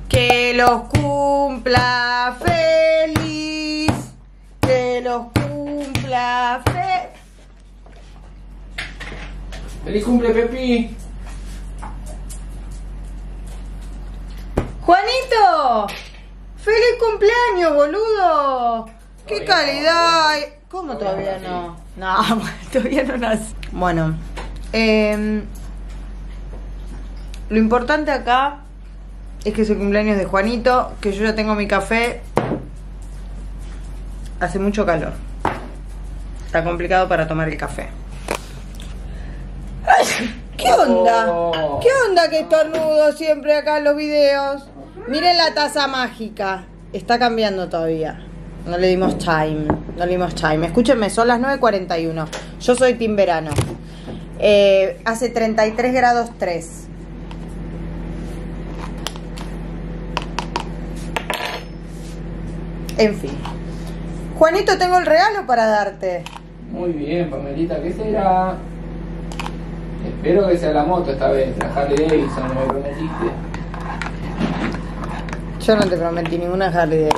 Que los cumpla feliz. Que los cumpla feliz. ¡Feliz cumple, Pepi! ¡Juanito! ¡Feliz cumpleaños, boludo! ¡Qué calidad! ¿Cómo todavía no? No, todavía no nace. Bueno, lo importante acá es que es el cumpleaños de Juanito, que yo ya tengo mi café. Hace mucho calor. Está complicado para tomar el café. ¡Ay! ¿Qué onda? ¿Qué onda que estornudo siempre acá en los videos? Miren la taza mágica. Está cambiando todavía. No le dimos time. No le dimos time. Escúchenme, son las 9:41. Yo soy team verano. Hace 33 grados 3. En fin. Juanito, tengo el regalo para darte. Muy bien, Pamelita, ¿qué será? Espero que sea la moto esta vez, la Harley Davidson, me prometiste. Yo no te prometí ninguna Harley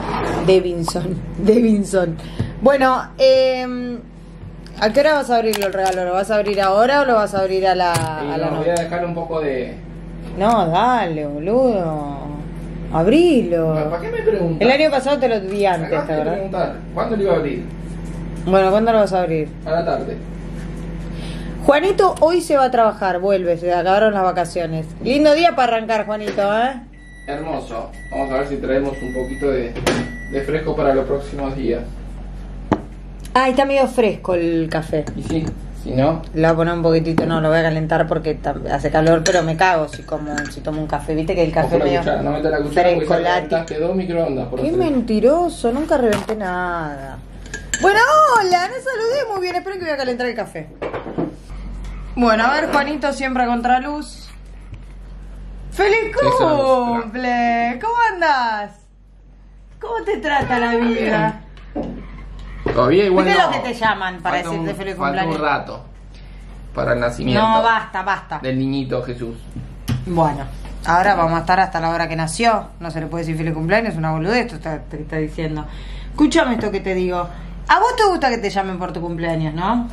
Davidson. Bueno, ¿a qué hora vas a abrirlo el regalo? ¿Lo vas a abrir ahora o lo vas a abrir a la no, voy a dejar un poco de... No, dale, boludo. Abrilo. ¿Para qué me preguntas? El año pasado te lo di antes, Acabas de ¿verdad? preguntar, ¿cuándo lo iba a abrir? Bueno, ¿cuándo lo vas a abrir? A la tarde. Juanito hoy se va a trabajar, vuelve, se acabaron las vacaciones. Lindo día para arrancar, Juanito, ¿eh? Hermoso. Vamos a ver si traemos un poquito de fresco para los próximos días. Ah, está medio fresco el café. Y sí, si no... Le voy a poner un poquitito, no, lo voy a calentar porque hace calor, pero me cago si tomo un café. Viste que el café Ojo la medio cuchara, no metas la cuchara porque ya reventaste 2 microondas. Por Qué hacer. mentiroso, nunca reventé nada. Bueno, hola, no saludé muy bien, esperen que voy a calentar el café. Bueno, a ver, Juanito, siempre a contraluz. ¡Feliz cumple! ¿Cómo andás? ¿Cómo te trata la vida? Todavía igual ¿Viste no. lo que te llaman para Falta decirte feliz falta cumpleaños? un rato para el nacimiento. No, basta. Del niñito Jesús. Bueno, ahora vamos a estar hasta la hora que nació. No se le puede decir feliz cumpleaños, es una boludez, esto te está diciendo. Escúchame esto que te digo. A vos te gusta que te llamen por tu cumpleaños, ¿no?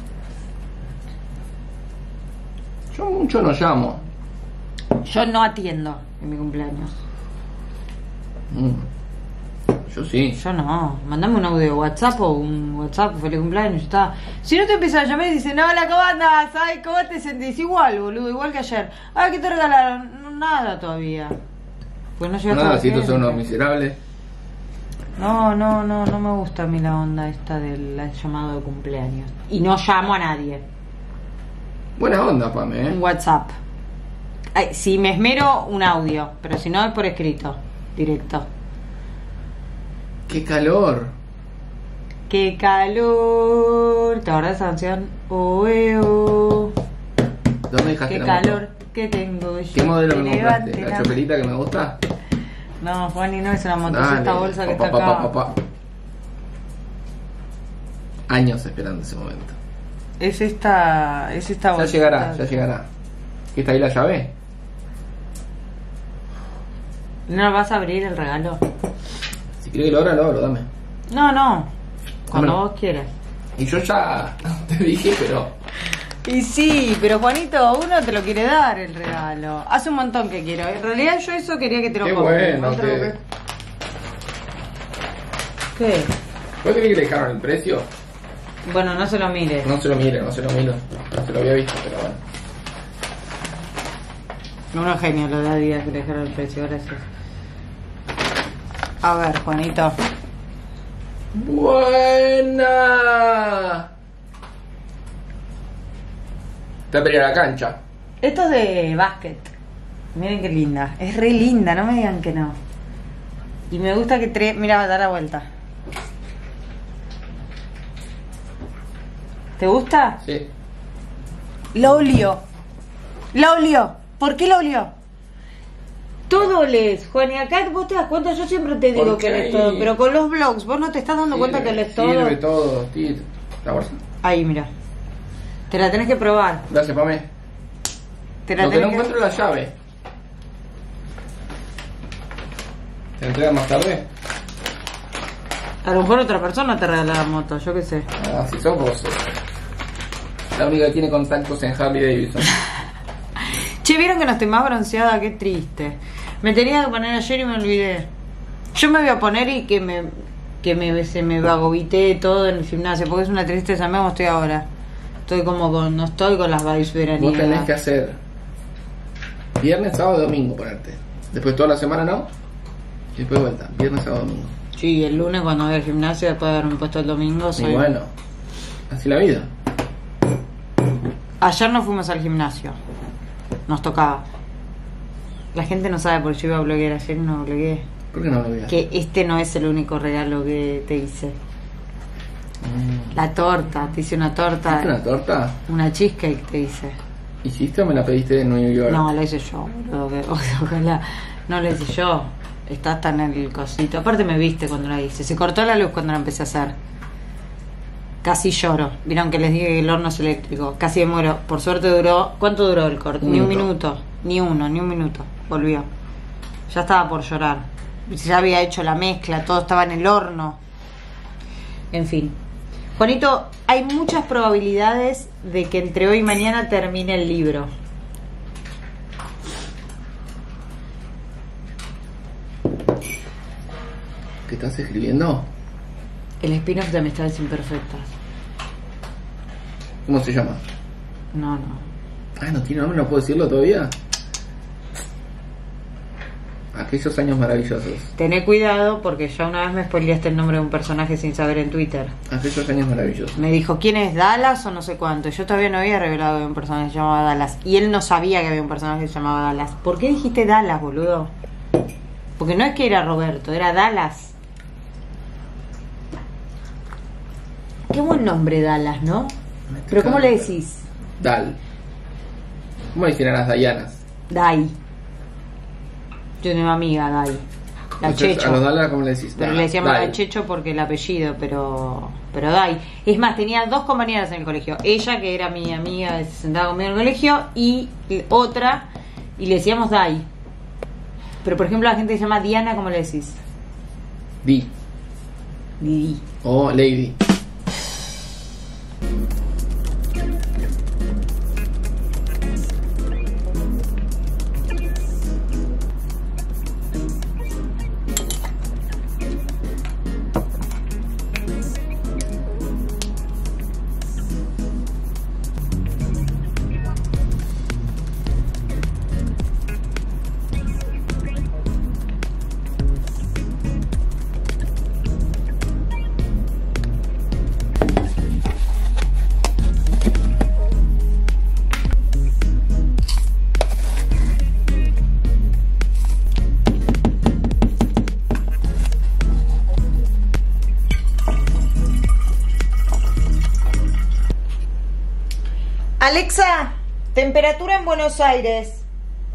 Yo mucho no llamo. Yo no atiendo en mi cumpleaños. Yo sí. Yo no. Mandame un audio de WhatsApp o un WhatsApp, feliz cumpleaños, ya está. Si no te empiezan a llamar y dicen, hola, ¿cómo andas? Ay, ¿cómo te sentís? Igual, boludo, igual que ayer. Ay, ¿qué te regalaron? No, nada todavía. Pues no llegaste Nada, a si estos son unos miserables. No me gusta a mí la onda esta del llamado de cumpleaños. Y no llamo a nadie. Buena onda, Pame, Un WhatsApp. Ay, si me esmero, un audio, pero si no es por escrito, directo. ¡Qué calor! ¡Qué calor! ¿Te acordás de esa canción? Oh, ¿Dónde dejaste ¡Qué la calor moto? que tengo yo! ¿Qué modelo Te me compraste? levante ¿La choperita que me gusta? No, Juani, no es una moto, es Dale. esta bolsa que Pa, está pa, acá. pa. Años esperando ese momento. Es esta bolsa. Ya llegará. ¿Qué está ahí la llave? ¿No vas a abrir el regalo? Si quieres que lo abra, lo abro, dame. No. Cuando Dámelo. vos quieras. Y yo ya te dije, pero... Y sí, pero Juanito, uno te lo quiere dar el regalo. Hace un montón que quiero. En realidad yo eso quería que te lo Qué compre. bueno, Otro que... ¿Qué? ¿Vos crees que le dejaron el precio? Bueno, no se lo mires. No se lo mire. No se lo había visto, pero bueno. Unos genios los de Adidas que le dejaron el precio, gracias. A ver, Juanito. ¡Buena! Te voy a ir a la cancha. Esto es de básquet. Miren qué linda. Es re linda, no me digan que no. Y me gusta que mira, va a dar la vuelta. ¿Te gusta? Sí. Lo olió. ¿Por qué lo olió? Todo lees, Juan, y acá vos te das cuenta, yo siempre te digo que lees todo, pero con los blogs, vos no te estás dando cuenta que lees todo. Sirve todo, tío. La bolsa. Ahí, mira. Te la tenés que probar. Gracias, Pame. Te la Lo que no tenés encuentro es la llave. ¿Te entregan más tarde? A lo mejor otra persona te regala la moto, yo qué sé. Ah, si sos vos. La única que tiene contactos en Harley Davidson. Che, ¿vieron que no estoy más bronceada? Qué triste. Me tenía que poner ayer y me olvidé. Yo me voy a poner y se me agobité todo en el gimnasio, porque es una tristeza. Me estoy ahora. Estoy como con... No estoy con las vibes veraniegas. Vos tenés que hacer viernes, sábado, domingo ponerte. Después toda la semana no. Y después vuelta. Viernes, sábado, domingo. Sí, el lunes cuando voy al gimnasio, después de haberme puesto el domingo, soy... Y bueno, así la vida. Ayer no fuimos al gimnasio. Nos tocaba. La gente no sabe porque yo iba a bloguear ayer y no blogueé. ¿Por qué no lo veas? Que este no es el único regalo que te hice. La torta, te hice una torta. ¿Hiciste una torta? Una cheesecake te hice. ¿Hiciste o me la pediste de New York? No, la hice yo, boludo. Ojalá. No la hice yo. Está hasta en el cosito. Aparte me viste cuando la hice. Se cortó la luz cuando la empecé a hacer. Casi lloro. Vieron que les dije que el horno es eléctrico. Casi me muero. Por suerte duró... ¿Cuánto duró el corte? Ni un minuto. Ni un minuto. Volvió. Ya estaba por llorar. Ya había hecho la mezcla. Todo estaba en el horno. En fin. Juanito, hay muchas probabilidades de que entre hoy y mañana termine el libro. ¿Qué estás escribiendo? El spin-off de Amistades Imperfectas. ¿Cómo se llama? No. Ah, no tiene nombre, no puedo decirlo todavía. Aquellos años maravillosos. Tené cuidado porque ya una vez me spoileaste el nombre de un personaje sin saber en Twitter. Aquellos años maravillosos. Me dijo, ¿quién es Dallas o no sé cuánto? Yo todavía no había revelado que había un personaje que se llamaba Dallas. Y él no sabía que había un personaje que se llamaba Dallas. ¿Por qué dijiste Dallas, boludo? Porque no es que era Roberto, era Dallas. Qué buen nombre Dallas, ¿no? Pero ¿cómo le decís? Dal. ¿Cómo le decían a las Dayanas? Dai. Yo tengo una amiga, Dai. La Entonces, Checho. a los Dalas, ¿cómo le decís? Pero le decíamos Dai. la Checho porque el apellido, pero Dai. Es más, tenía dos compañeras en el colegio. Ella, que era mi amiga, se sentaba conmigo en el colegio, y otra, y le decíamos Dai. Pero por ejemplo, la gente que se llama Diana, ¿cómo le decís? Di. Didi. O Lady. Alexa, temperatura en Buenos Aires.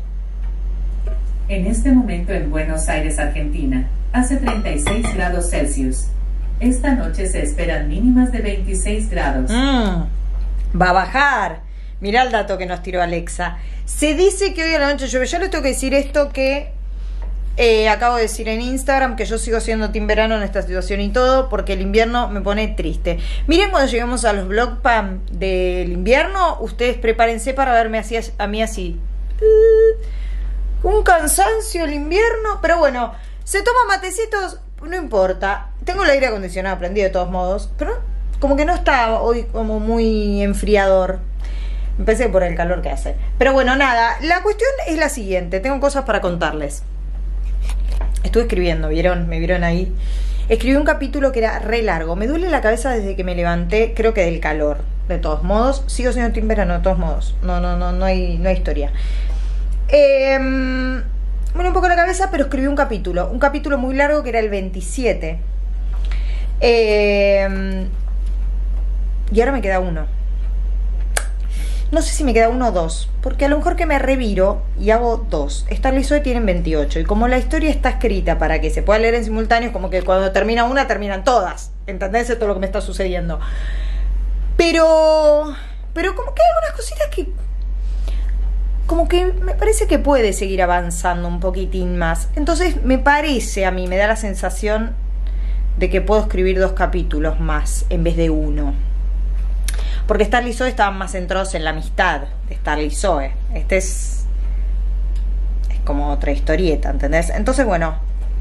En este momento en Buenos Aires, Argentina, hace 36 grados Celsius. Esta noche se esperan mínimas de 26 grados. Va a bajar. Mirá el dato que nos tiró Alexa. Se dice que hoy a la noche llueve. Yo les tengo que decir esto que acabo de decir en Instagram, que yo sigo siendo team verano en esta situación y todo, porque el invierno me pone triste. Miren, cuando lleguemos a los vlog pam del invierno, ustedes prepárense para verme así, a mí así. Un cansancio el invierno, pero bueno, se toma matecitos, no importa. Tengo el aire acondicionado prendido de todos modos, pero como que no está hoy como muy enfriador. Empecé por el calor que hace. Pero bueno, nada, la cuestión es la siguiente, tengo cosas para contarles. Estuve escribiendo, ¿vieron? Me vieron ahí. Escribí un capítulo que era re largo. Me duele la cabeza desde que me levanté, creo que del calor. De todos modos, sigo siendo team verano, de todos modos. No hay historia. Bueno, un poco la cabeza, pero escribí un capítulo muy largo que era el 27. Y ahora me queda uno. No sé si me queda uno o dos, porque a lo mejor que me reviro y hago dos. Starly y Zoe tienen 28, y como la historia está escrita para que se pueda leer en simultáneo, es como que cuando termina una, terminan todas. ¿Entendés? Esto es lo que me está sucediendo. Pero como que hay algunas cositas que como que me parece que puede seguir avanzando un poquitín más. Entonces me parece, a mí me da la sensación de que puedo escribir 2 capítulos más en vez de 1. Porque Starly y Zoe estaban más centrados en la amistad de Starly y Zoe. Este es como otra historieta, ¿entendés? Entonces, bueno,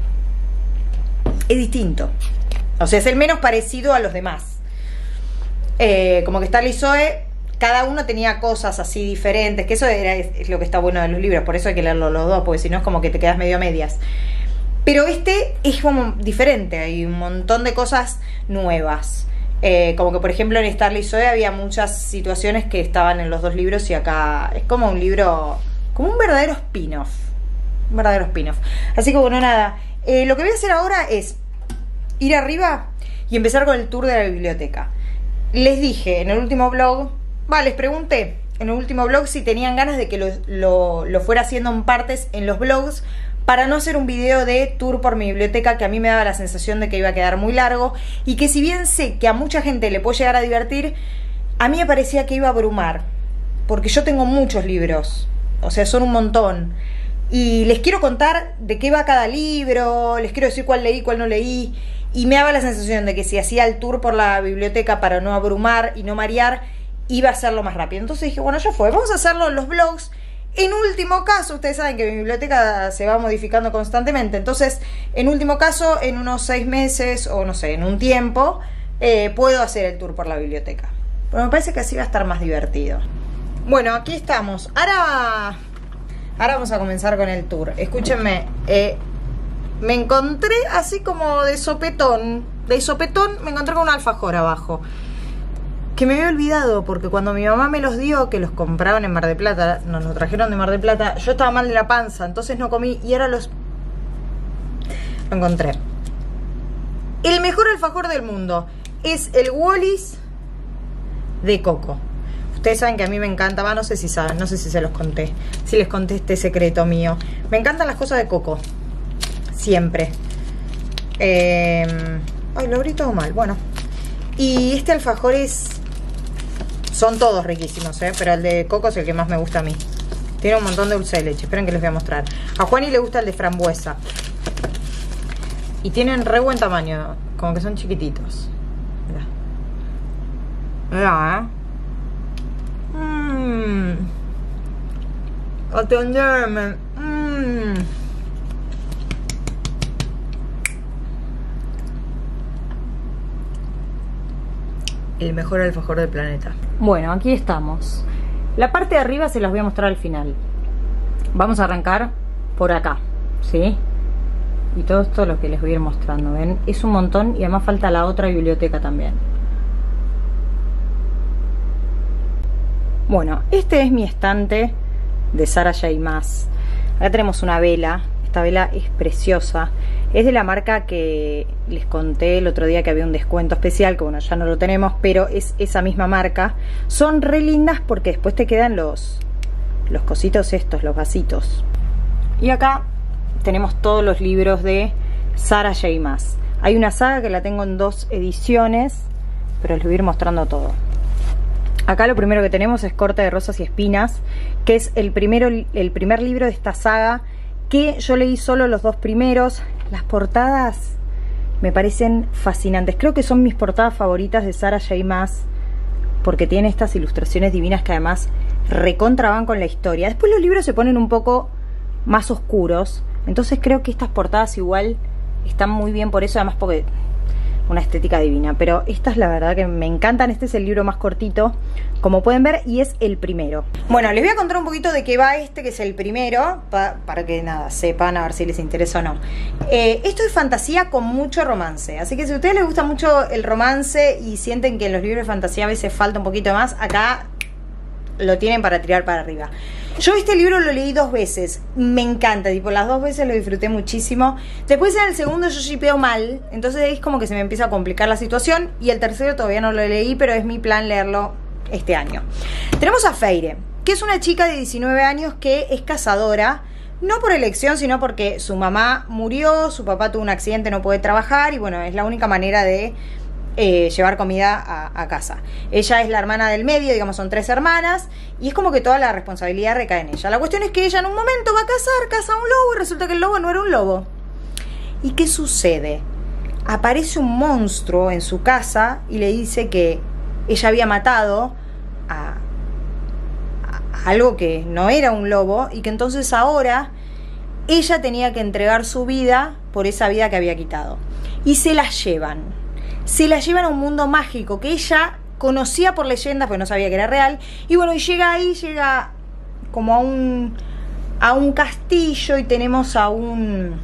es distinto. O sea, es el menos parecido a los demás. Como que Starly y Zoe, cada uno tenía cosas así diferentes, que eso es lo que está bueno de los libros, por eso hay que leerlos los dos, porque si no es como que te quedas medio a medias. Pero este es como diferente, hay un montón de cosas nuevas. Como que por ejemplo en Starly y Zoe había muchas situaciones que estaban en los 2 libros y acá es como un libro, como un verdadero spin-off. Un verdadero spin-off. Así que bueno, nada, lo que voy a hacer ahora es ir arriba y empezar con el tour de la biblioteca. Les dije en el último blog, les pregunté en el último blog si tenían ganas de que lo fuera haciendo en partes en los blogs, para no hacer un video de tour por mi biblioteca, que a mí me daba la sensación de que iba a quedar muy largo, y que si bien sé que a mucha gente le puede llegar a divertir, a mí me parecía que iba a abrumar, porque yo tengo muchos libros, o sea, son un montón, y les quiero contar de qué va cada libro, les quiero decir cuál leí, cuál no leí, y me daba la sensación de que si hacía el tour por la biblioteca para no abrumar y no marear, iba a hacerlo más rápido. Entonces dije, bueno, ya fue, vamos a hacerlo en los blogs. En último caso, ustedes saben que mi biblioteca se va modificando constantemente, entonces en último caso, en unos 6 meses o no sé, en un tiempo, puedo hacer el tour por la biblioteca. Pero me parece que así va a estar más divertido. Bueno, aquí estamos. Ahora vamos a comenzar con el tour. Escúchenme, me encontré así como de sopetón. De sopetón me encontré con un alfajor abajo, que me había olvidado, porque cuando mi mamá me los dio, que los compraban en Mar del Plata, nos los trajeron de Mar del Plata, yo estaba mal de la panza, entonces no comí y ahora lo encontré. El mejor alfajor del mundo es el Wallis de coco. Ustedes saben que a mí me encanta, no sé si saben, no sé si se los conté, si les conté este secreto mío. Me encantan las cosas de coco, siempre. Ay, lo abrí todo mal, bueno. Y este alfajor son todos riquísimos, pero el de coco es el que más me gusta a mí. Tiene un montón de dulce de leche. Esperen que les voy a mostrar. A Juani le gusta el de frambuesa. Y tienen re buen tamaño. Como que son chiquititos. Mirá. Atenderme. El mejor alfajor del planeta. Bueno, aquí estamos. La parte de arriba se las voy a mostrar al final. Vamos a arrancar por acá, ¿sí? Y todo esto es lo que les voy a ir mostrando, ¿ven? Es un montón y además falta la otra biblioteca también. Bueno, este es mi estante de Sarah J. Maas. Acá tenemos una vela. Esta vela es preciosa. Es de la marca que les conté el otro día que había un descuento especial, que bueno, ya no lo tenemos, pero es esa misma marca. Son re lindas porque después te quedan los cositos estos, los vasitos. Y acá tenemos todos los libros de Sarah J. Maas. Hay una saga que la tengo en 2 ediciones, pero les voy a ir mostrando todo. Acá lo primero que tenemos es Corte de Rosas y Espinas, que es el primer libro de esta saga, que yo leí solo los 2 primeros. Las portadas me parecen fascinantes. Creo que son mis portadas favoritas de Sarah J. Maas, porque tiene estas ilustraciones divinas que además recontra van con la historia. Después los libros se ponen un poco más oscuros, entonces creo que estas portadas igual están muy bien por eso, además porque una estética divina. Pero estas la verdad que me encantan. Este es el libro más cortito, como pueden ver, y es el primero. Bueno, les voy a contar un poquito de qué va este, que es el primero, para que nada, sepan a ver si les interesa o no. Esto es fantasía con mucho romance, así que si a ustedes les gusta mucho el romance y sienten que en los libros de fantasía a veces falta un poquito más, acá lo tienen para tirar para arriba. Yo este libro lo leí 2 veces, me encanta, tipo las 2 veces lo disfruté muchísimo. Después en el segundo yo shipeo mal, entonces es como que se me empieza a complicar la situación. Y el tercero todavía no lo leí, pero es mi plan leerlo este año. Tenemos a Feire, que es una chica de 19 años que es cazadora, no por elección, sino porque su mamá murió, su papá tuvo un accidente, no puede trabajar, y bueno, es la única manera de llevar comida a casa. Ella es la hermana del medio, digamos, son 3 hermanas, y es como que toda la responsabilidad recae en ella. La cuestión es que ella en un momento va a caza un lobo y resulta que el lobo no era un lobo. ¿Y qué sucede? Aparece un monstruo en su casa y le dice que ella había matado a algo que no era un lobo y que entonces ahora ella tenía que entregar su vida por esa vida que había quitado. Y se la llevan a un mundo mágico que ella conocía por leyendas, porque no sabía que era real. Y bueno, y llega como a un castillo y tenemos a una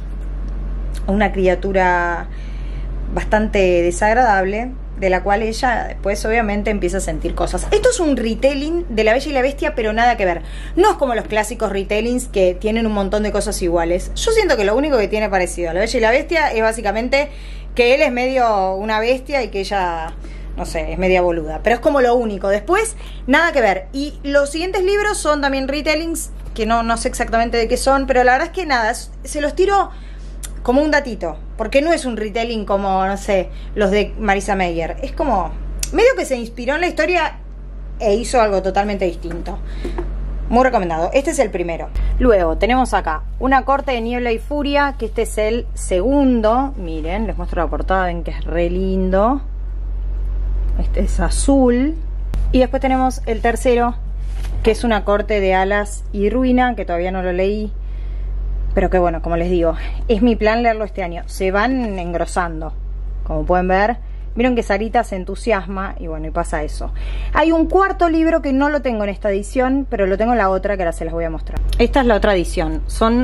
criatura bastante desagradable, de la cual ella después obviamente empieza a sentir cosas. Esto es un retelling de La Bella y la Bestia, pero nada que ver. No es como los clásicos retellings que tienen un montón de cosas iguales. Yo siento que lo único que tiene parecido a La Bella y la Bestia es básicamente que él es medio una bestia y que ella, no sé, es media boluda. Pero es como lo único. Después, nada que ver. Y los siguientes libros son también retellings, que no sé exactamente de qué son, pero la verdad es que nada, se los tiro como un datito, porque no es un retelling como, no sé, los de Marisa Meyer. Es como, medio que se inspiró en la historia e hizo algo totalmente distinto. Muy recomendado. Este es el primero. Luego tenemos acá Una corte de niebla y furia, que este es el segundo. Miren, les muestro la portada, ven que es re lindo. Este es azul. Y después tenemos el tercero, que es Una corte de alas y ruina, que todavía no lo leí. Pero que bueno, como les digo, es mi plan leerlo este año. Se van engrosando, como pueden ver. Vieron que Sarita se entusiasma y bueno, y pasa eso. Hay un cuarto libro que no lo tengo en esta edición, pero lo tengo en la otra, que ahora se las voy a mostrar. Esta es la otra edición.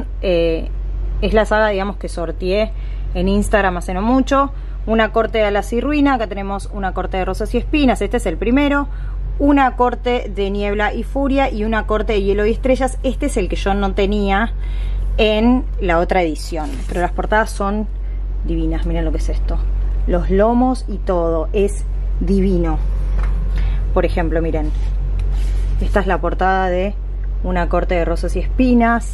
Es la saga, digamos, que sorteé en Instagram hace no mucho. Una corte de alas y ruina. Acá tenemos Una corte de rosas y espinas. Este es el primero. Una corte de niebla y furia y Una corte de hielo y estrellas. Este es el que yo no tenía en la otra edición, pero las portadas son divinas. Miren lo que es esto, los lomos y todo es divino. Por ejemplo, miren, esta es la portada de Una corte de rosas y espinas,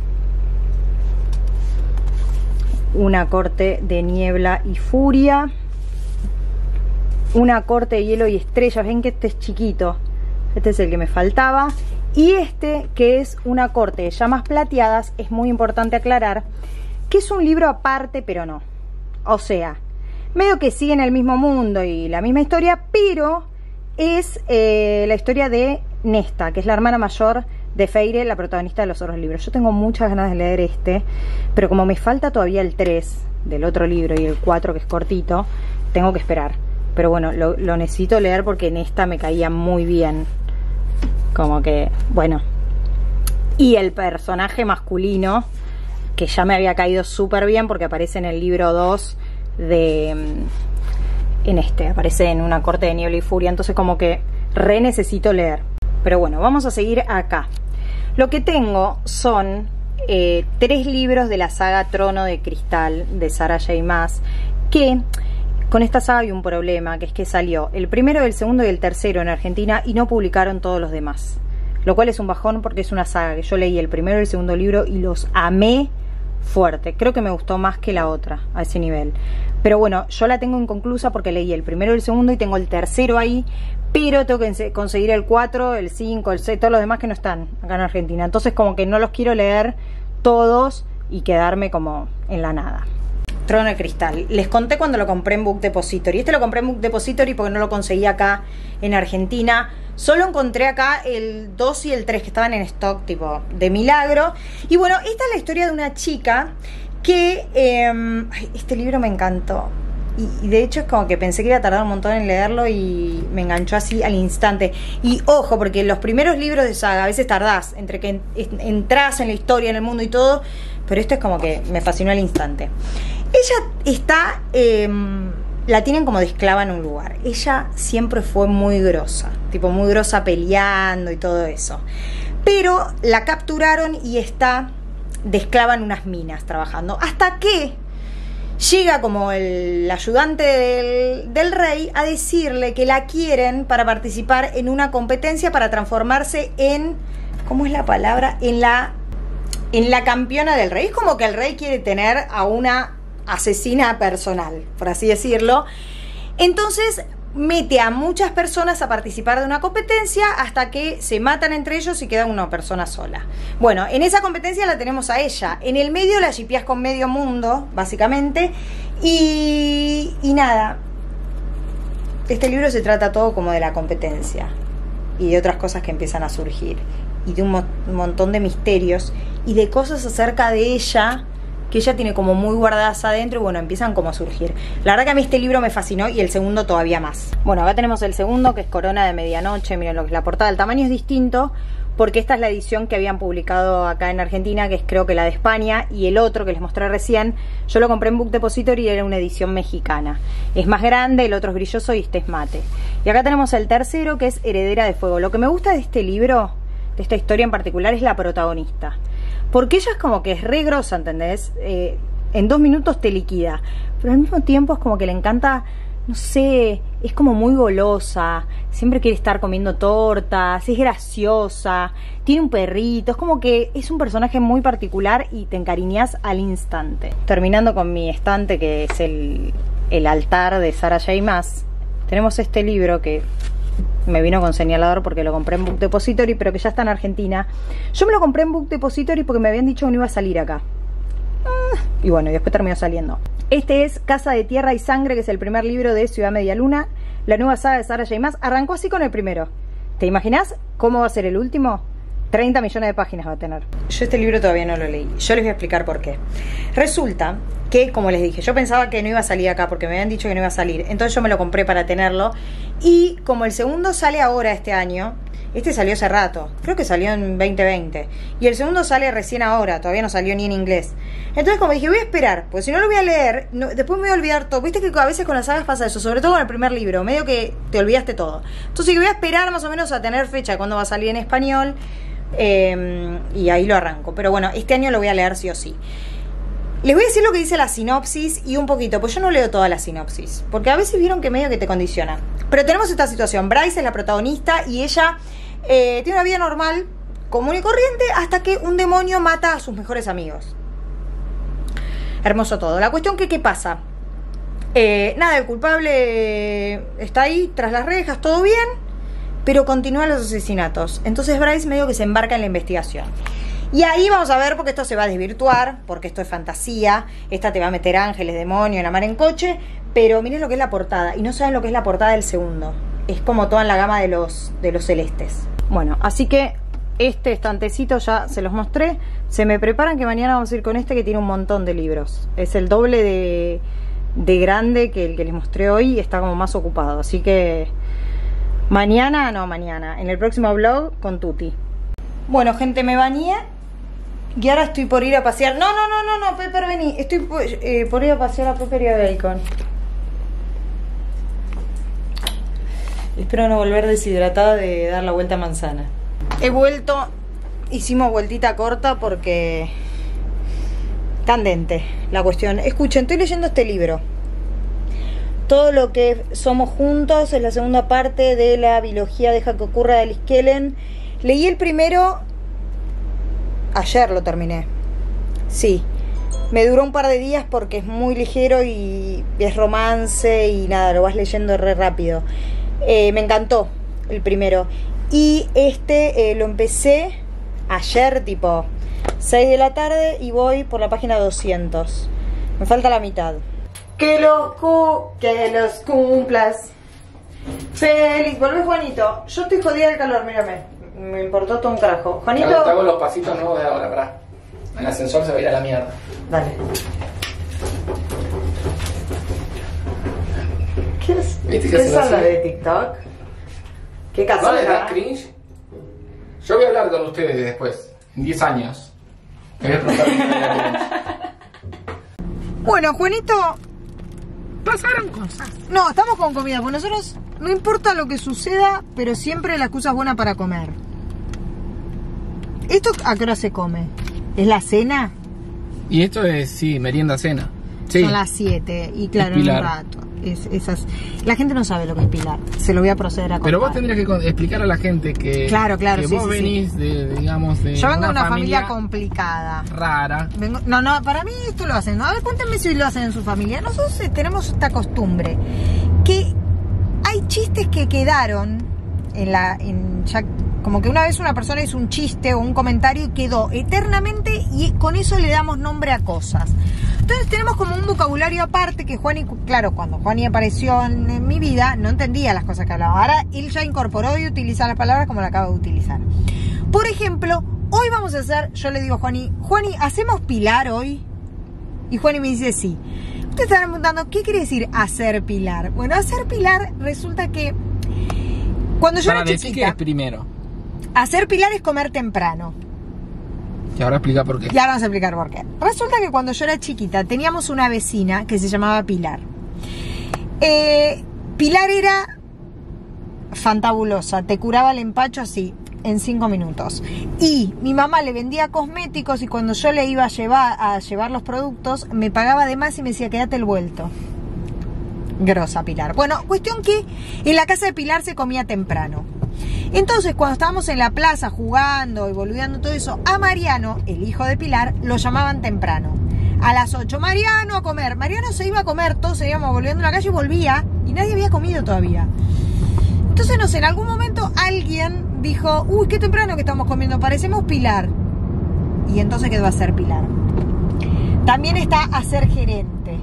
Una corte de niebla y furia, Una corte de hielo y estrellas. Ven que este es chiquito, este es el que me faltaba. Y este, que es Una corte de llamas plateadas, es muy importante aclarar que es un libro aparte, pero no. O sea, medio que sigue en el mismo mundo y la misma historia, pero es la historia de Nesta, que es la hermana mayor de Feire, la protagonista de los otros libros. Yo tengo muchas ganas de leer este, pero como me falta todavía el 3 del otro libro y el 4, que es cortito, tengo que esperar. Pero bueno, lo necesito leer porque Nesta me caía muy bien. Como que, bueno. Y el personaje masculino, que ya me había caído súper bien porque aparece en el libro 2 aparece en Una corte de niebla y furia. Entonces como que re necesito leer. Pero bueno, vamos a seguir acá. Lo que tengo son 3 libros de la saga Trono de Cristal de Sarah J. Maas, que con esta saga hay un problema, que es que salió el primero, el segundo y el tercero en Argentina y no publicaron todos los demás. Lo cual es un bajón porque es una saga que yo leí el primero y el segundo libro y los amé fuerte. Creo que me gustó más que la otra a ese nivel. Pero bueno, yo la tengo inconclusa porque leí el primero y el segundo y tengo el tercero ahí, pero tengo que conseguir el 4, el 5, el 6, todos los demás que no están acá en Argentina. Entonces como que no los quiero leer todos y quedarme como en la nada. Trono de Cristal. Les conté cuando lo compré en Book Depository. Este lo compré en Book Depository porque no lo conseguí acá en Argentina. Solo encontré acá el 2 y el 3 que estaban en stock, tipo de milagro. Y bueno, esta es la historia de una chica que... este libro me encantó. Y de hecho es como que pensé que iba a tardar un montón en leerlo y me enganchó así al instante. Y ojo, porque los primeros libros de saga a veces tardás entre que entras en la historia, en el mundo y todo. Pero esto es como que me fascinó al instante. Ella está... la tienen como de esclava en un lugar. Ella siempre fue muy grosa, tipo muy grosa peleando y todo eso. Pero la capturaron y está de esclava en unas minas trabajando. Hasta que llega como el ayudante del rey a decirle que la quieren para participar en una competencia para transformarse en... ¿Cómo es la palabra? En la campeona del rey. Es como que el rey quiere tener a una asesina personal, por así decirlo. Entonces mete a muchas personas a participar de una competencia hasta que se matan entre ellos y queda una persona sola. Bueno, en esa competencia la tenemos a ella. En el medio la shippeás con medio mundo, básicamente. Y nada, este libro se trata todo como de la competencia y de otras cosas que empiezan a surgir. Y de un montón de misterios y de cosas acerca de ella que ella tiene como muy guardadas adentro y bueno, empiezan como a surgir. La verdad que a mí este libro me fascinó y el segundo todavía más. Bueno, acá tenemos el segundo, que es Corona de Medianoche. Miren lo que es la portada. El tamaño es distinto porque esta es la edición que habían publicado acá en Argentina, que es creo que la de España, y el otro que les mostré recién, yo lo compré en Book Depository y era una edición mexicana. Es más grande, el otro es brilloso y este es mate. Y acá tenemos el tercero, que es Heredera de Fuego. Lo que me gusta de este libro, de esta historia en particular, es la protagonista. Porque ella es como que es re grosa, ¿entendés? En 2 minutos te liquida. Pero al mismo tiempo es como que le encanta, no sé, es como muy golosa. Siempre quiere estar comiendo tortas, es graciosa, tiene un perrito. Es como que es un personaje muy particular y te encariñas al instante. Terminando con mi estante, que es el altar de Sarah J. Maas, tenemos este libro que me vino con señalador porque lo compré en Book Depository, pero que ya está en Argentina. Yo me lo compré en Book Depository porque me habían dicho que no iba a salir acá. Y bueno, y después terminó saliendo. Este es Casa de Tierra y Sangre, que es el primer libro de Ciudad Media Luna, la nueva saga de Sarah J. Maas. Arrancó así con el primero. ¿Te imaginas cómo va a ser el último? 30 millones de páginas va a tener. Yo este libro todavía no lo leí. Yo les voy a explicar por qué. Resulta que, como les dije, yo pensaba que no iba a salir acá porque me habían dicho que no iba a salir. Entonces yo me lo compré para tenerlo. Y como el segundo sale ahora este año, este salió hace rato. Creo que salió en 2020. Y el segundo sale recién ahora. Todavía no salió ni en inglés. Entonces como dije, voy a esperar. Porque si no lo voy a leer, después me voy a olvidar todo. Viste que a veces con las sagas pasa eso. Sobre todo con el primer libro. Medio que te olvidaste todo. Entonces voy a esperar más o menos a tener fecha de cuándo va a salir en español. Y ahí lo arranco. Pero bueno, este año lo voy a leer sí o sí. Les voy a decir lo que dice la sinopsis y un poquito, pues yo no leo toda la sinopsis, porque a veces vieron que medio que te condiciona. Pero tenemos esta situación. Bryce es la protagonista y ella tiene una vida normal, común y corriente, hasta que un demonio mata a sus mejores amigos. Hermoso todo. La cuestión que, ¿qué pasa? Nada, el culpable está ahí, tras las rejas, todo bien, pero continúan los asesinatos. Entonces Bryce medio que se embarca en la investigación. Y ahí vamos a ver, porque esto se va a desvirtuar, porque esto es fantasía, esta te va a meter ángeles, demonios, la mar en coche, pero miren lo que es la portada, y no saben lo que es la portada del segundo. Es como toda en la gama de los celestes. Bueno, así que este estantecito ya se los mostré. Se me preparan que mañana vamos a ir con este que tiene un montón de libros. Es el doble de grande que el que les mostré hoy y está como más ocupado. Así que mañana, en el próximo vlog con Tuti. Bueno, gente, me bañé y ahora estoy por ir a pasear. No, Pepper, vení. Estoy por ir a pasear a Pepper y a Bacon. Espero no volver deshidratada de dar la vuelta a manzana. He vuelto, hicimos vueltita corta porque candente la cuestión. Escuchen, estoy leyendo este libro. Todo lo que somos juntos, es la segunda parte de la biología deja que ocurra de Alice Kellen. Leí el primero, ayer lo terminé. Sí, me duró un par de días porque es muy ligero y es romance y nada, lo vas leyendo re rápido. Me encantó el primero. Y este lo empecé ayer tipo 6 de la tarde y voy por la página 200. Me falta la mitad. Que los cumplas feliz. Volvé, Juanito. Yo estoy jodida de calor, mírame. Me importó todo un carajo. Juanito. Te hago los pasitos nuevos de ahora, pará. En el ascensor se va a ir a la mierda. Dale. ¿Qué es? ¿Viste ¿Qué es la de TikTok? ¿Qué caso? ¿No les da cringe? Yo voy a hablar con ustedes después, en 10 años. Me voy a preguntar si me da cringe. Bueno, Juanito, pasaron cosas. no, estamos con comida, porque nosotros no importa lo que suceda, pero siempre la excusa es buena para comer. ¿Esto a qué hora se come? ¿Es la cena? Y esto es, sí, merienda cena. Sí. Son las 7 y claro, en un rato. La gente no sabe lo que es pilar. Se lo voy a proceder a contar. Pero vos tendrías que explicar a la gente que, claro, que sí, vos venís de, digamos, de yo vengo de una familia complicada. Rara. No, para mí esto lo hacen. A ver, cuéntenme si lo hacen en su familia. Nosotros tenemos esta costumbre que hay chistes que quedaron como que una vez una persona hizo un chiste o un comentario y quedó eternamente, y con eso le damos nombre a cosas. Entonces tenemos como un vocabulario aparte que Juani, claro, cuando Juani apareció en mi vida no entendía las cosas que hablaba. Ahora él ya incorporó y utiliza las palabras como la acabo de utilizar. Por ejemplo, hoy vamos a hacer, yo le digo a Juani, ¿hacemos pilar hoy? Y Juani me dice sí. Ustedes están preguntando, ¿qué quiere decir hacer pilar? Bueno, hacer pilar resulta que cuando yo era chiquita... ¿Qué es primero? Hacer pilar es comer temprano. Y ahora explica por qué. Y ahora vamos a explicar por qué. Resulta que cuando yo era chiquita teníamos una vecina que se llamaba Pilar. Pilar era fantabulosa, te curaba el empacho así, en 5 minutos. Y mi mamá le vendía cosméticos y cuando yo le iba a llevar los productos, me pagaba de más y me decía, quédate el vuelto. Grosa Pilar. Bueno, cuestión que en la casa de Pilar se comía temprano. Entonces, cuando estábamos en la plaza jugando y boludeando todo eso, a Mariano, el hijo de Pilar, lo llamaban temprano. A las 8, Mariano a comer. Mariano se iba a comer, todos se íbamos volviendo a la calle y volvía, y nadie había comido todavía. Entonces, no sé, en algún momento alguien dijo, uy, qué temprano que estamos comiendo, parecemos Pilar. Y entonces quedó a ser Pilar. También está a ser gerente.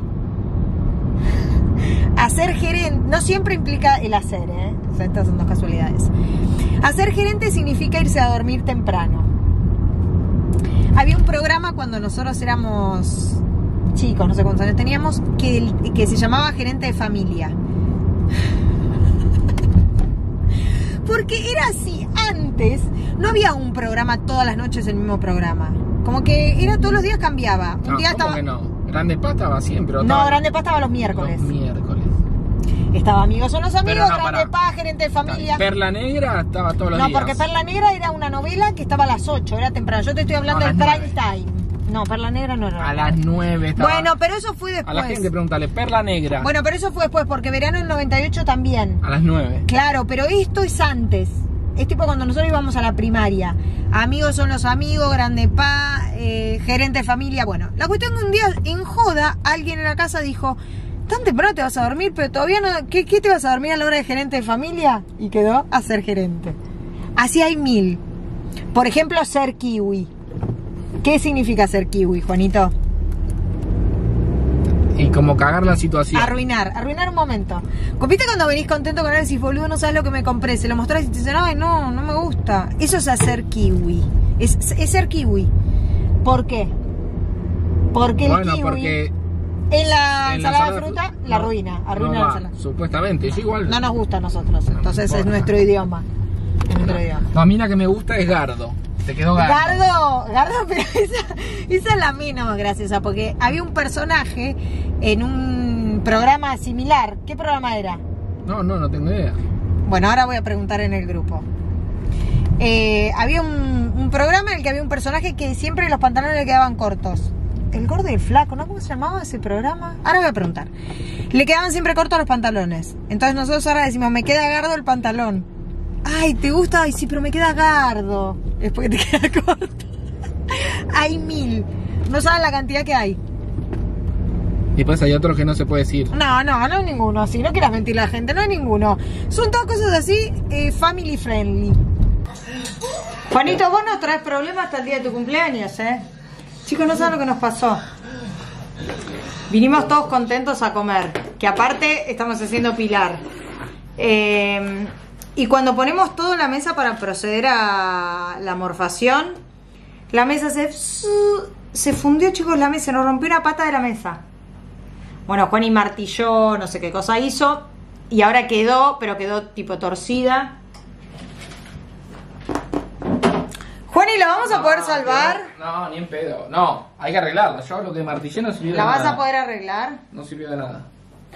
Hacer gerente no siempre implica el hacer, O sea, estas son dos casualidades. Hacer gerente significa irse a dormir temprano. Había un programa cuando nosotros éramos chicos, no sé cuántos años teníamos, que se llamaba Gerente de Familia. Porque era así, antes no había un programa todas las noches el mismo programa. Como que era todos los días cambiaba. Un día ¿cómo estaba... que no? Grande Paz estaba siempre. No, Grande Paz estaba los miércoles. Los miércoles. Estaba Amigos son los amigos, No, Grande Paz, Gerente de Familia. Perla Negra estaba todos los días. No, porque Perla Negra era una novela que estaba a las 8, era temprano. Yo te estoy hablando del prime time. No, Perla Negra no era. A las 9 estaba. Bueno, pero eso fue después. A la gente pregúntale, Perla Negra. Bueno, pero eso fue después, porque Verano del 98 también. A las 9. Claro, pero esto es antes. Es tipo cuando nosotros íbamos a la primaria. Amigos son los amigos, Grande Paz, Gerente de Familia. Bueno, la cuestión que un día en joda alguien en la casa dijo, tan temprano te vas a dormir, pero todavía no... ¿Qué te vas a dormir a la hora de Gerente de Familia? Y quedó a ser gerente. Así hay 1000. Por ejemplo, ser kiwi. ¿Qué significa ser kiwi, Juanito? Y como cagar la situación. Arruinar un momento. ¿Viste cuando venís contento con él y decís, boludo, no sabes lo que me compré? Se lo mostrás y te dicen, ay, no me gusta. Eso es hacer kiwi. Es ser kiwi. ¿Por qué? Porque el kiwi porque en la ensalada de fruta la arruina la ensalada. Supuestamente, yo igual. No nos gusta a nosotros, entonces es nuestro idioma. No, a mí la que me gusta es Gardo. Te quedó Gardo. Gardo, pero esa es la menos graciosa, porque había un personaje en un programa similar. ¿Qué programa era? No tengo idea. Bueno, ahora voy a preguntar en el grupo. Había un programa en el que había un personaje que siempre los pantalones le quedaban cortos. El gordo y el flaco, ¿no? ¿Cómo se llamaba ese programa? Ahora voy a preguntar. Le quedaban siempre cortos los pantalones. Entonces nosotros ahora decimos, me queda Gardo el pantalón. Ay, ¿te gusta? Ay, sí, pero me queda Gardo. Es porque te queda corto. Hay 1000. No saben la cantidad que hay. Y pues hay otros que no se puede decir. No hay ninguno. Si no quieras mentir a la gente, no hay ninguno. Son todas cosas así, family friendly. Juanito, vos nos traes problemas hasta el día de tu cumpleaños, Chicos, no saben lo que nos pasó. Vinimos todos contentos a comer. Que aparte estamos haciendo pilar. Y cuando ponemos todo en la mesa para proceder a la morfación, la mesa se fundió, chicos, la mesa, nos rompió una pata de la mesa. Bueno, Juani martilló, no sé qué cosa hizo, y ahora quedó, pero quedó tipo torcida. Juani, ¿la vamos a poder salvar? No, ni en pedo. No, hay que arreglarla. Yo lo que martillé no sirvió de nada. ¿La vas a poder arreglar? No sirvió de nada.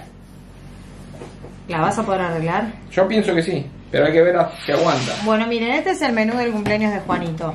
¿La vas a poder arreglar? Yo pienso que sí, pero hay que ver si aguanta. Bueno, miren, este es el menú del cumpleaños de Juanito.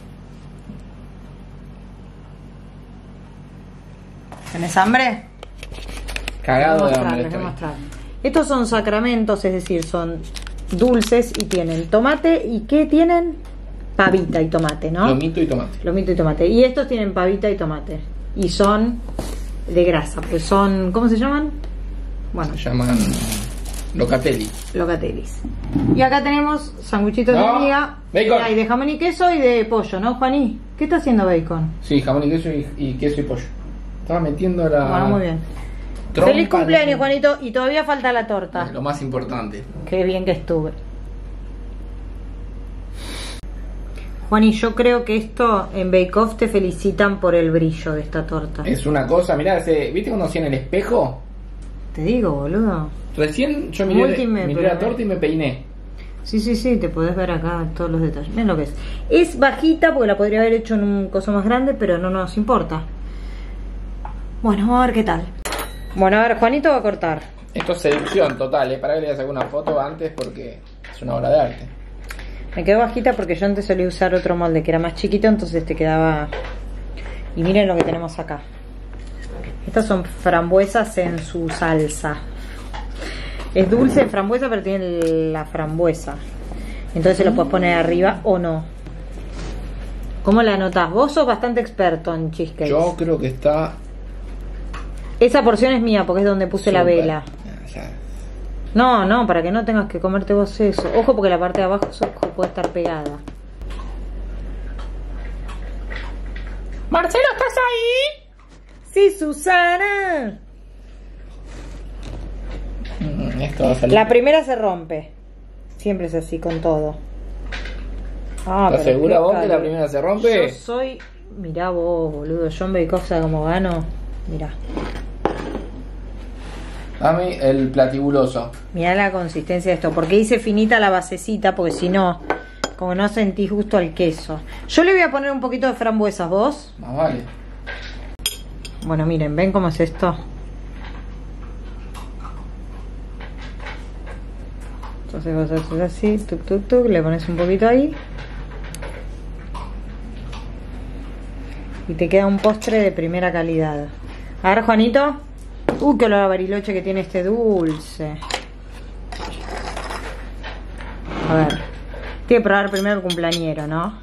¿Tenés hambre? Cagado de hambre estoy. Estos son sacramentos, es decir, son dulces y tienen tomate. ¿Y qué tienen? Pavita y tomate, ¿no? Lomito y tomate. Lomito y tomate. Y estos tienen pavita y tomate. Y son de grasa, pues son... ¿Cómo se llaman? Bueno. Se llaman... Locatelli. Locatellis. Y acá tenemos sanguchitos No, de miga. bacon. Y de jamón y queso y de pollo, ¿no, Juaní? ¿Qué está haciendo bacon? Sí, jamón y queso y queso y pollo. Estaba metiendo la... Bueno, muy bien. trompa Feliz cumpleaños, de- Juanito. Y todavía falta la torta. Lo más importante. Qué bien que estuve. Juani, yo creo que esto en Bake Off te felicitan por el brillo de esta torta. Es una cosa, mirá, ¿viste cuando hacía en el espejo? Te digo, boludo. Recién yo miré Multimedia. la torta y me peiné. Sí, sí, sí, te podés ver acá todos los detalles. Miren lo que es. Es bajita porque la podría haber hecho en un coso más grande, pero no nos importa. Bueno, vamos a ver qué tal. Bueno, a ver, Juanito va a cortar. Esto es seducción total, para que le voy a sacar una foto antes porque es una obra de arte. Me quedó bajita porque yo antes solía usar otro molde que era más chiquito, entonces te quedaba... Y miren lo que tenemos acá. Estas son frambuesas en su salsa. Es dulce de frambuesa, pero tiene la frambuesa. Entonces se lo puedes poner arriba o no. ¿Cómo la notas? Vos sos bastante experto en cheesecakes. Yo creo que está... Esa porción es mía porque es donde puse la súper. vela. Ya. No, no, para que no tengas que comerte vos eso. Ojo porque la parte de abajo puede estar pegada. Marcelo, ¿estás ahí? Sí, Susana. Esto va a salir. La primera se rompe. Siempre es así con todo. Ah, ¿Estás pero segura qué vos que la calor. primera se rompe? Yo soy... Mirá vos, boludo. John Bake Off, ¿sabes cómo gano? Mirá. Dame el platibuloso. Mirá la consistencia de esto. Porque hice finita la basecita, porque si no, como no sentís justo el queso. Yo le voy a poner un poquito de frambuesas, ¿vos? Más vale. Bueno, miren, ¿ven cómo es esto? Entonces vos haces así, tuc, tuc, tuc, le pones un poquito ahí. Y te queda un postre de primera calidad. A ver, Juanito. Qué olor a bariloche que tiene este dulce. A ver. Tiene que probar primero el cumpleañero, ¿no?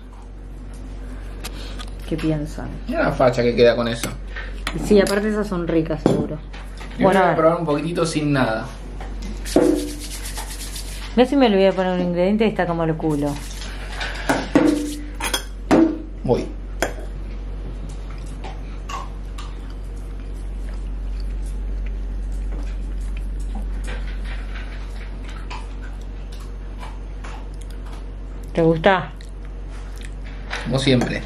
¿Qué piensan? Mira la facha que queda con eso. Y sí, aparte esas son ricas, seguro. Yo Bueno, voy a a ver. probar un poquitito sin nada. Ve si me olvidé de poner un ingrediente y está como el culo. Voy. ¿Te gusta? Como siempre.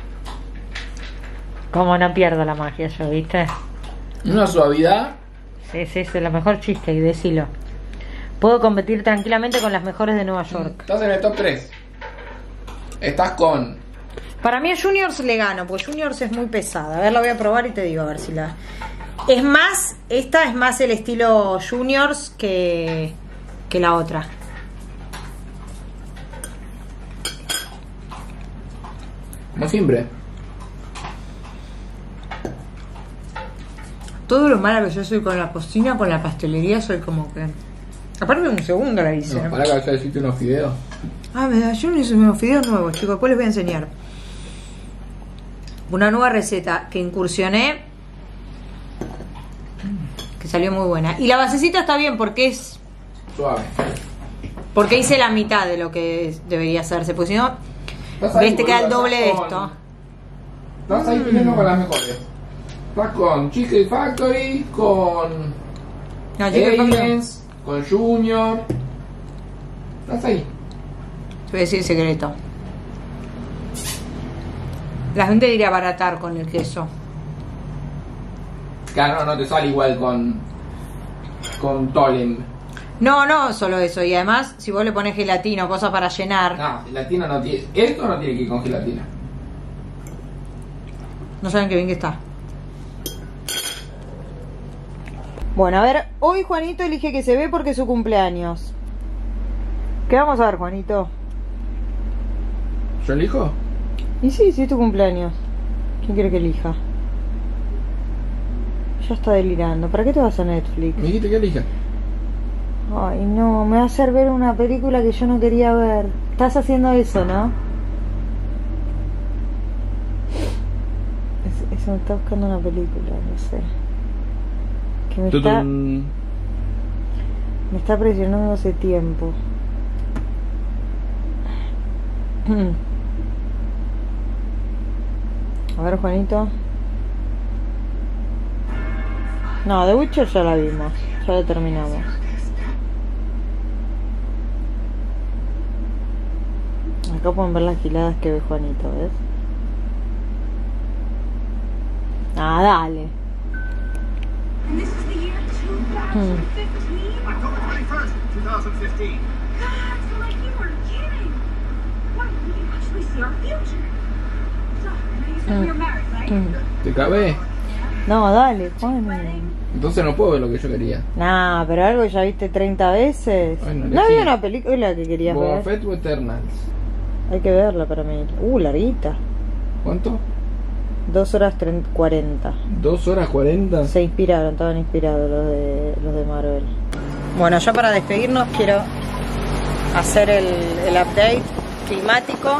Como no pierdo la magia yo, ¿viste? Una suavidad. Sí, sí, es la mejor chiste, y decilo. Puedo competir tranquilamente con las mejores de Nueva York. Estás en el top 3. Estás con... Para mí a Juniors le gano, porque Juniors es muy pesada. A ver, la voy a probar y te digo a ver si la... Es más, esta es más el estilo Juniors que la otra. Como siempre. Todo lo malo que yo soy con la cocina, con la pastelería, soy como que... Aparte de un segundo la hice. No, para que vaya a decirte unos fideos. Ah, me da, yo no hice unos fideos nuevos, chicos, después les voy a enseñar. Una nueva receta que incursioné, que salió muy buena. Y la basecita está bien porque es... Suave. Porque hice la mitad de lo que debería hacerse, porque si no, Estás ahí, ves, te queda el boludo, doble de estás esto. con- Estás ahí peleando con las mejores. Estás con Cheesecake Factory, con No, Cheesecake Factory no. Aliens, con Junior. Estás ahí. Te voy a decir el secreto. La gente diría abaratar con el queso. Claro, no te sale igual con Tolem. No, no, solo eso. Y además, si vos le pones gelatina o cosas para llenar, No, gelatina no tiene. Esto no tiene que ir con gelatina. no saben qué bien que está. Bueno, a ver, hoy Juanito elige que se ve porque es su cumpleaños. ¿Qué vamos a ver, Juanito? ¿Yo elijo? Y sí, sí es tu cumpleaños. ¿Quién quiere que elija? Ya está delirando. ¿Para qué te vas a Netflix? Me dijiste que elija. Ay, no, me va a hacer ver una película que yo no quería ver. Estás haciendo eso, ¿no? Eso me está buscando una película, no sé. Que me está... Me está presionando hace tiempo. A ver, Juanito. No, The Witcher ya la vimos. Ya la terminamos. Acá pueden ver las giladas que ve Juanito, ¿ves? Ah, dale. And this is the year 2015? October 21st, 2015. God, so like you weren't kidding. Wow, we can actually see our future. So, I know you said we were married, right? ¿Te cabe? No, dale, Juan. Entonces no puedo ver lo que yo quería. Nah, pero algo ya viste 30 veces. Bueno, ¿No elegí. había una película que querías Boba ver? Fett o Eternals. Hay que verla para mí. Larguita. ¿Cuánto? 2 horas 40. 2 horas 40. Se inspiraron, estaban inspirados los de Marvel. Bueno, yo para despedirnos quiero hacer el update climático.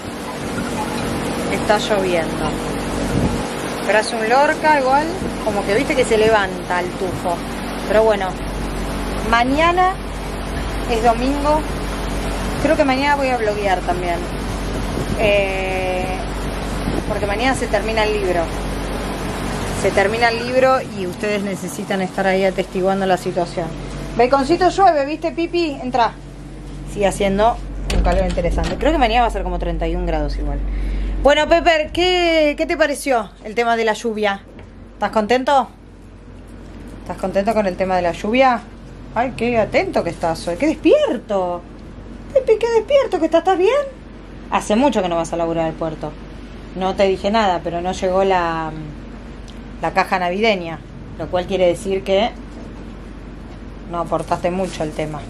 Está lloviendo. Pero hace un Lorca igual, como que viste que se levanta el tufo. Pero bueno, mañana es domingo. Creo que mañana voy a bloguear también. Porque mañana se termina el libro. Se termina el libro y ustedes necesitan estar ahí atestiguando la situación. Baconcito llueve, ¿viste, Pipi? Entra. Sigue haciendo un calor interesante. Creo que mañana va a ser como 31 grados igual. Bueno, Pepper, ¿qué te pareció el tema de la lluvia? ¿Estás contento? ¿Estás contento con el tema de la lluvia? Ay, qué atento que estás hoy. ¡Qué despierto! Pepe, qué despierto que estás. ¿Estás bien? Hace mucho que no vas a laburar al puerto. No te dije nada, pero no llegó la caja navideña. Lo cual quiere decir que no aportaste mucho al tema.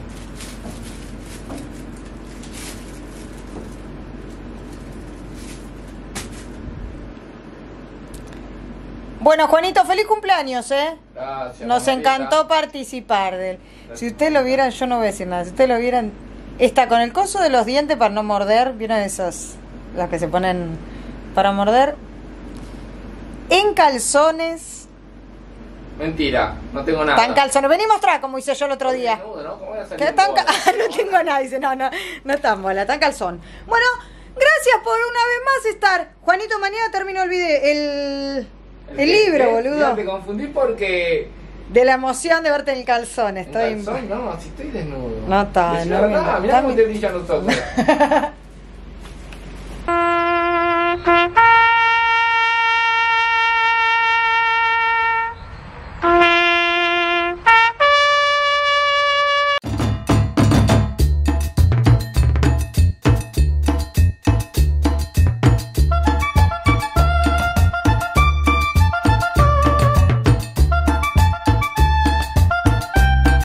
Bueno, Juanito, feliz cumpleaños, ¿eh? Gracias. Nos encantó participar de él. Si ustedes lo vieran, yo no voy a decir nada. Si ustedes lo vieran, está con el coso de los dientes para no morder. ¿Vieron esas? Las que se ponen para morder. En calzones. Mentira, no tengo nada. Tan calzones. Vení a mostrar como hice yo el otro día. Desnudo, ¿no? ¿Cómo voy a salir ¿Qué tan bola? no tengo nada, dice, no tan bola, tan calzón. Bueno, gracias por una vez más estar. Juanito, mañana termino el video, el libro, boludo. Ya te confundí porque... De la emoción de verte en el calzón, estoy... calzón, no, si estoy desnudo. No está, Es no, verdad, no, mirá está cómo mi- te brillan los ojos.